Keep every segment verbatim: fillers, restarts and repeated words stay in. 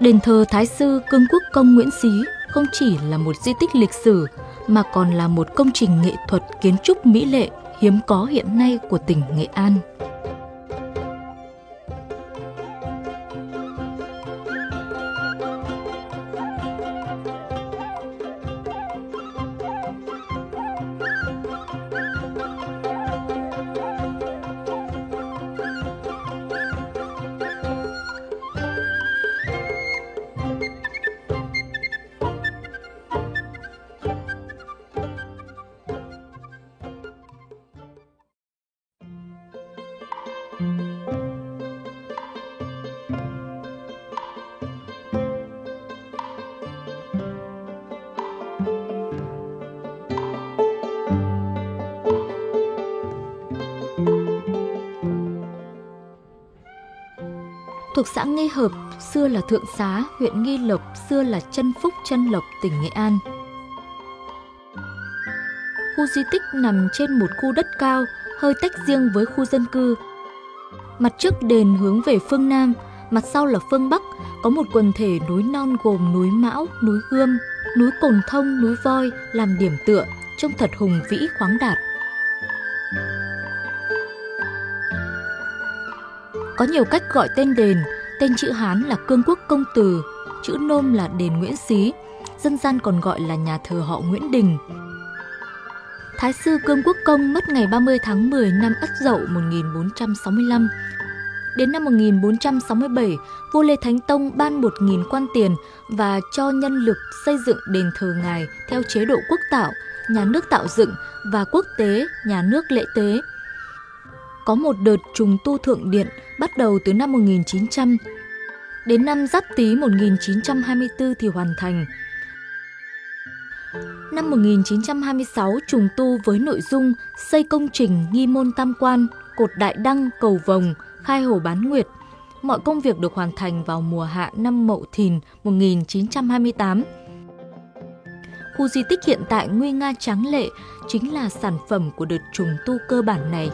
Đền thờ Thái sư Cương Quốc Công Nguyễn Xí không chỉ là một di tích lịch sử mà còn là một công trình nghệ thuật kiến trúc mỹ lệ hiếm có hiện nay của tỉnh Nghệ An. Thuộc xã Nghi Hợp, xưa là Thượng Xá, huyện Nghi Lộc, xưa là Trân Phúc, Trân Lộc, tỉnh Nghệ An. Khu di tích nằm trên một khu đất cao, hơi tách riêng với khu dân cư. Mặt trước đền hướng về phương Nam, mặt sau là phương Bắc, có một quần thể núi non gồm núi Mão, núi Gươm, núi Cồn Thông, núi Voi làm điểm tựa, trông thật hùng vĩ khoáng đạt. Có nhiều cách gọi tên đền, tên chữ Hán là Cương Quốc Công Từ, chữ Nôm là đền Nguyễn Xí, dân gian còn gọi là nhà thờ họ Nguyễn Đình. Thái sư Cương Quốc Công mất ngày ba mươi tháng mười năm Ất Dậu một nghìn bốn trăm sáu mươi lăm. Đến năm một nghìn bốn trăm sáu mươi bảy, vua Lê Thánh Tông ban một nghìn quan tiền và cho nhân lực xây dựng đền thờ ngài theo chế độ quốc tạo, nhà nước tạo dựng và quốc tế, nhà nước lễ tế. Có một đợt trùng tu thượng điện bắt đầu từ năm một nghìn chín trăm. Đến năm Giáp Tý một nghìn chín trăm hai mươi tư thì hoàn thành. Năm một nghìn chín trăm hai mươi sáu trùng tu với nội dung xây công trình nghi môn tam quan, cột đại đăng, cầu vồng, khai hồ bán nguyệt. Mọi công việc được hoàn thành vào mùa hạ năm Mậu Thìn một nghìn chín trăm hai mươi tám. Khu di tích hiện tại nguy nga tráng lệ chính là sản phẩm của đợt trùng tu cơ bản này.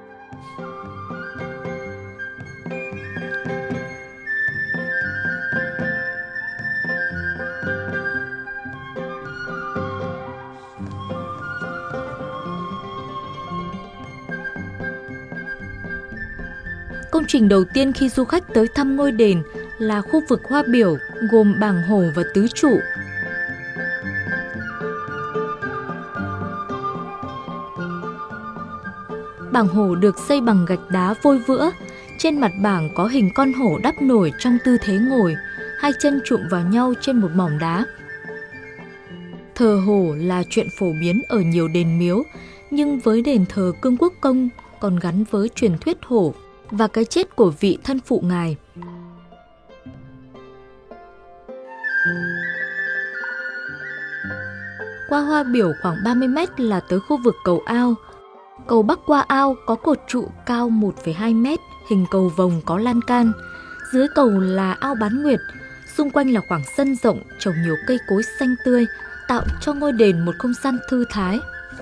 Công trình đầu tiên khi du khách tới thăm ngôi đền là khu vực hoa biểu gồm bảng hổ và tứ trụ. Bảng hổ được xây bằng gạch đá vôi vữa, trên mặt bảng có hình con hổ đắp nổi trong tư thế ngồi, hai chân chụm vào nhau trên một mỏm đá. Thờ hổ là chuyện phổ biến ở nhiều đền miếu, nhưng với đền thờ Cương Quốc Công còn gắn với truyền thuyết hổ và cái chết của vị thân phụ ngài. Qua hoa biểu khoảng ba mươi mét là tới khu vực cầu ao. Cầu bắc qua ao có cột trụ cao một phẩy hai mét, hình cầu vồng có lan can. Dưới cầu là ao bán nguyệt, xung quanh là khoảng sân rộng trồng nhiều cây cối xanh tươi, tạo cho ngôi đền một không gian thư thái.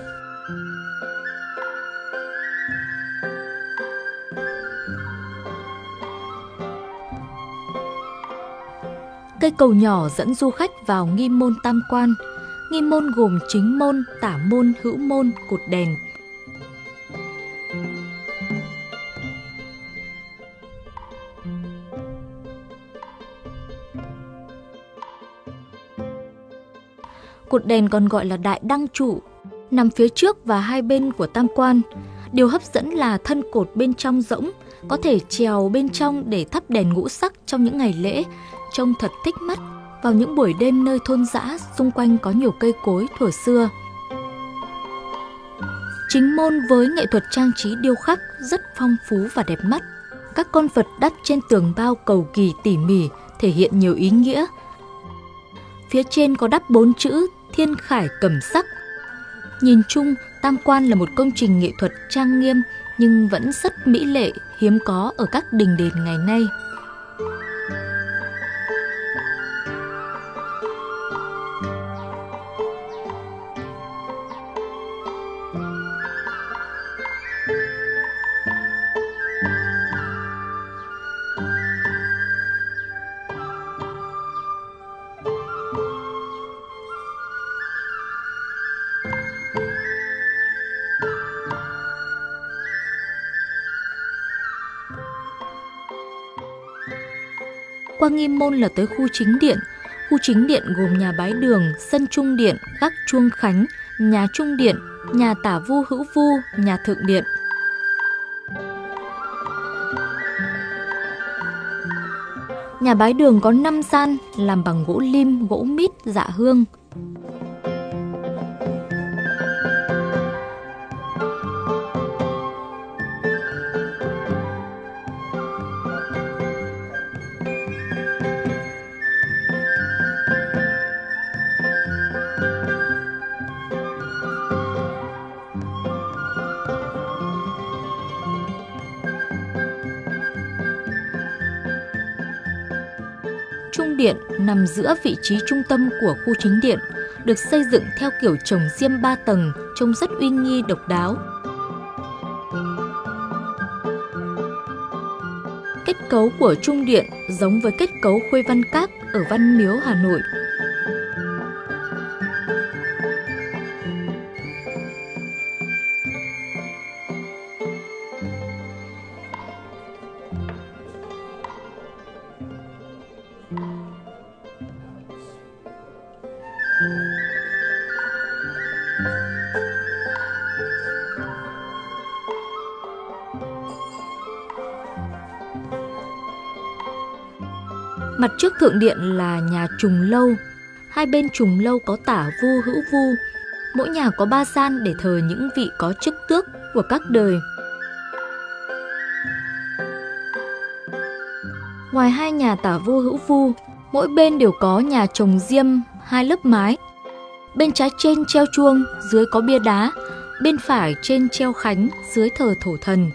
Cây cầu nhỏ dẫn du khách vào nghi môn tam quan. Nghi môn gồm chính môn, tả môn, hữu môn, cột đèn. Cột đèn còn gọi là đại đăng trụ, nằm phía trước và hai bên của tam quan. Điều hấp dẫn là thân cột bên trong rỗng, có thể trèo bên trong để thắp đèn ngũ sắc trong những ngày lễ, trông thật thích mắt. Vào những buổi đêm nơi thôn dã, xung quanh có nhiều cây cối thuở xưa. Chính môn với nghệ thuật trang trí điêu khắc rất phong phú và đẹp mắt. Các con Phật đắp trên tường bao cầu kỳ tỉ mỉ, thể hiện nhiều ý nghĩa. Phía trên có đắp bốn chữ Thiên Khải Cẩm Sắc. Nhìn chung, tam quan là một công trình nghệ thuật trang nghiêm nhưng vẫn rất mỹ lệ, hiếm có ở các đình đền ngày nay. qua Nghi Môn là tới khu chính điện. Khu chính điện gồm nhà bái đường, sân trung điện, gác chuông khánh, nhà trung điện, nhà tả vu hữu vu, nhà thượng điện. Nhà bái đường có năm gian làm bằng gỗ lim, gỗ mít, dạ hương. Trung điện nằm giữa vị trí trung tâm của khu chính điện, được xây dựng theo kiểu trồng diêm ba tầng, trông rất uy nghi độc đáo. Kết cấu của Trung điện giống với kết cấu Khuê Văn Các ở Văn Miếu, Hà Nội. Mặt trước thượng điện là nhà trùng lâu. Hai bên trùng lâu có tả vu hữu vu. Mỗi nhà có ba gian để thờ những vị có chức tước của các đời. Ngoài hai nhà tả vu hữu vu, mỗi bên đều có nhà trồng diêm, hai lớp mái. Bên trái trên treo chuông, dưới có bia đá. Bên phải trên treo khánh, dưới thờ thổ thần.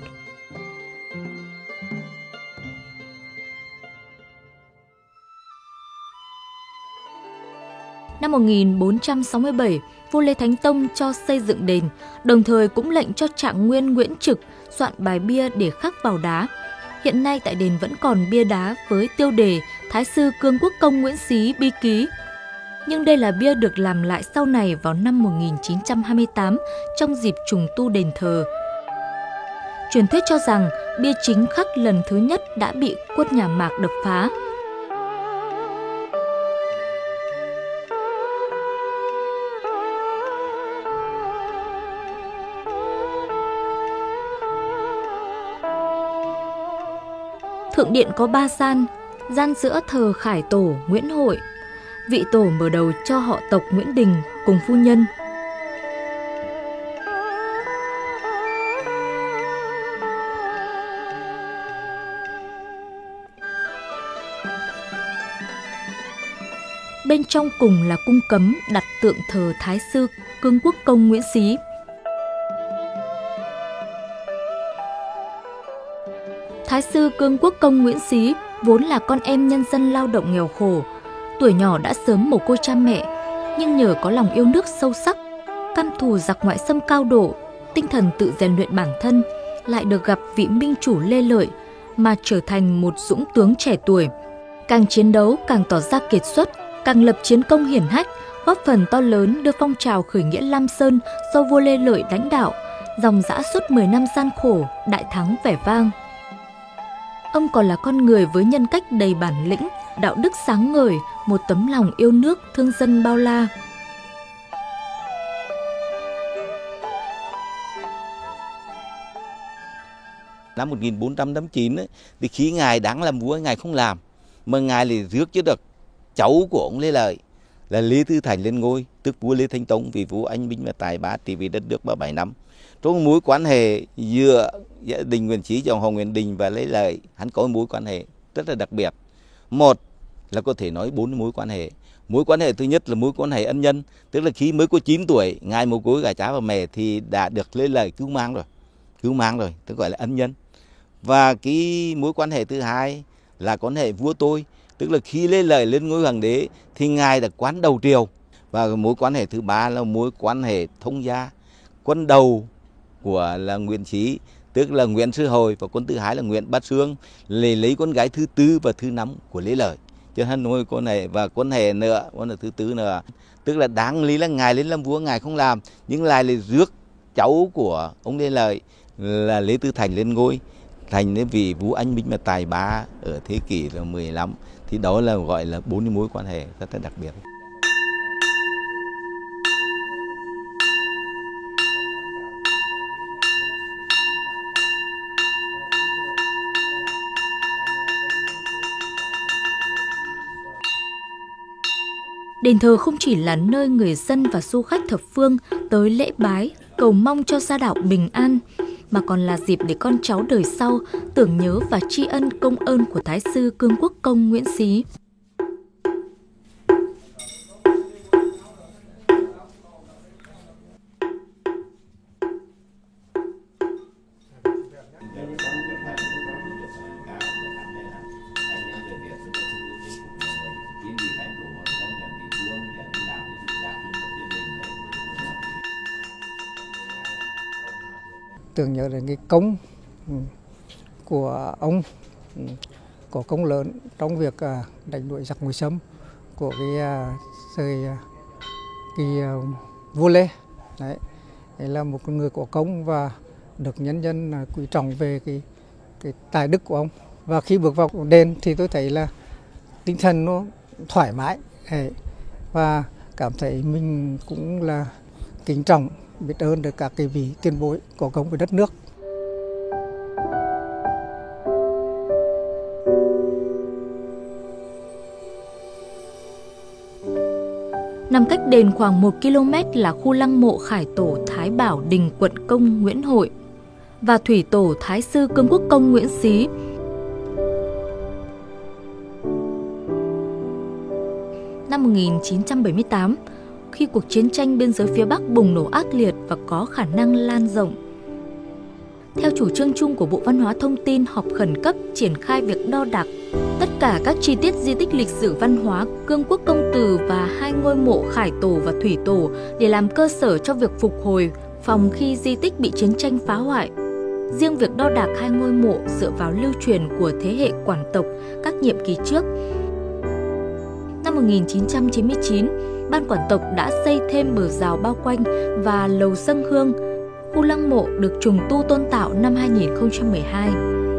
Năm một nghìn bốn trăm sáu mươi bảy, vua Lê Thánh Tông cho xây dựng đền, đồng thời cũng lệnh cho Trạng Nguyên Nguyễn Trực soạn bài bia để khắc vào đá. Hiện nay tại đền vẫn còn bia đá với tiêu đề Thái sư Cương Quốc Công Nguyễn Xí bi ký. Nhưng đây là bia được làm lại sau này vào năm một nghìn chín trăm hai mươi tám trong dịp trùng tu đền thờ. Truyền thuyết cho rằng bia chính khắc lần thứ nhất đã bị quân nhà Mạc đập phá. Thượng điện có ba gian, gian giữa thờ Khải Tổ Nguyễn Hội, vị tổ mở đầu cho họ tộc Nguyễn Đình cùng phu nhân. Bên trong cùng là cung cấm đặt tượng thờ Thái sư Cương Quốc Công Nguyễn Xí. Thái sư Cương Quốc Công Nguyễn Xí vốn là con em nhân dân lao động nghèo khổ, tuổi nhỏ đã sớm mồ côi cha mẹ, nhưng nhờ có lòng yêu nước sâu sắc, căm thù giặc ngoại xâm cao độ, tinh thần tự rèn luyện bản thân, lại được gặp vị minh chủ Lê Lợi mà trở thành một dũng tướng trẻ tuổi. Càng chiến đấu càng tỏ ra kiệt xuất, càng lập chiến công hiển hách, góp phần to lớn đưa phong trào khởi nghĩa Lam Sơn do vua Lê Lợi lãnh đạo, dòng dã suốt mười năm gian khổ, đại thắng vẻ vang. Ông còn là con người với nhân cách đầy bản lĩnh, đạo đức sáng ngời, một tấm lòng yêu nước, thương dân bao la. Năm một nghìn bốn trăm tám mươi chín ấy, thì khi ngài đáng làm vua ngài không làm, mà ngài lại rước cho được cháu của ông Lê Lợi là Lê Tư Thành lên ngôi, tức vua Lê Thánh Tông, vì vua anh binh và tài ba trị vì đất nước ba bảy năm. Trong mối quan hệ giữa gia đình Nguyễn Xí, dòng họ Nguyễn Đình và Lê Lợi, hắn có mối quan hệ rất là đặc biệt. Một là có thể nói bốn mối quan hệ. Mối quan hệ thứ nhất là mối quan hệ ân nhân, tức là khi mới có chín tuổi, ngài mồ côi cả cha và mẹ thì đã được Lê Lợi cứu mang rồi, cứu mang rồi, tức gọi là ân nhân. Và cái mối quan hệ thứ hai là quan hệ vua tôi, tức là khi Lê Lợi lên ngôi hoàng đế thì ngài đã quán đầu triều. Và mối quan hệ thứ ba là mối quan hệ thông gia, quân đầu của là Nguyễn Xí, tức là Nguyễn Sư Hồi, và quân thứ hai là Nguyễn Bát Sương, lấy lấy con gái thứ tư và thứ năm của Lê Lợi. Cho nên nuôi con này và con hệ nữa, con là thứ tư nữa, tức là đáng lý là ngài lên làm vua ngài không làm, nhưng lại lại rước cháu của ông Lê Lợi là Lê Tư Thành lên ngôi, thành nên vì vua anh binh mà tài ba ở thế kỷ là mười lăm, Thì đó là gọi là bốn cái mối quan hệ rất là đặc biệt. Đền thờ không chỉ là nơi người dân và du khách thập phương tới lễ bái, cầu mong cho gia đạo bình an, mà còn là dịp để con cháu đời sau tưởng nhớ và tri ân công ơn của Thái sư Cương Quốc Công Nguyễn Xí. Tưởng nhớ đến cái công của ông, có công lớn trong việc đánh đuổi giặc ngoại xâm của cái thời cái vua Lê. Đấy, đấy là một người có công và được nhân dân quý trọng về cái cái tài đức của ông. Và khi bước vào đền thì tôi thấy là tinh thần nó thoải mái, đấy, và cảm thấy mình cũng là kính trọng, biết ơn được các cái vị tiền bối có công với đất nước. Nằm cách đền khoảng một ki lô mét là khu lăng mộ khải tổ Thái Bảo Đình Quận Công Nguyễn Hội và thủy tổ Thái sư Cương Quốc Công Nguyễn Xí. Năm một nghìn chín trăm bảy mươi tám, khi cuộc chiến tranh biên giới phía Bắc bùng nổ ác liệt và có khả năng lan rộng, theo chủ trương chung của Bộ Văn hóa Thông tin họp khẩn cấp triển khai việc đo đạc tất cả các chi tiết di tích lịch sử văn hóa Cương Quốc Công Từ và hai ngôi mộ Khải Tổ và Thủy Tổ để làm cơ sở cho việc phục hồi, phòng khi di tích bị chiến tranh phá hoại. Riêng việc đo đạc hai ngôi mộ dựa vào lưu truyền của thế hệ quản tộc các nhiệm kỳ trước. Năm một nghìn chín trăm chín mươi chín, Ban quản tộc đã xây thêm bờ rào bao quanh và lầu dâng hương. Khu lăng mộ được trùng tu tôn tạo năm hai nghìn không trăm mười hai.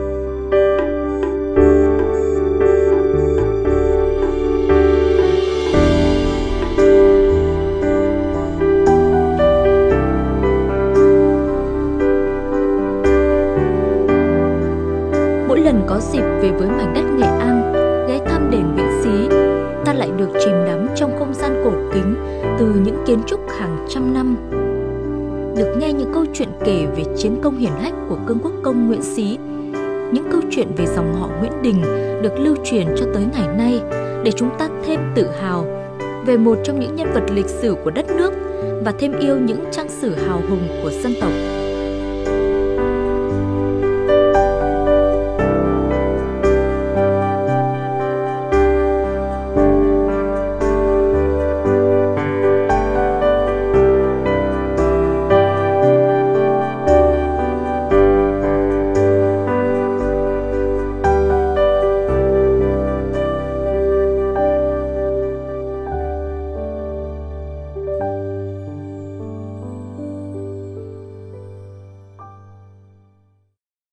Mỗi lần có dịp về với mảnh đất Nghệ An, ghé thăm đền Nguyễn Xí, ta lại được chìm đắm trong không gian cổ kính từ những kiến trúc hàng trăm năm. Được nghe những câu chuyện kể về chiến công hiển hách của Cương Quốc Công Nguyễn Xí, những câu chuyện về dòng họ Nguyễn Đình được lưu truyền cho tới ngày nay để chúng ta thêm tự hào về một trong những nhân vật lịch sử của đất nước và thêm yêu những trang sử hào hùng của dân tộc.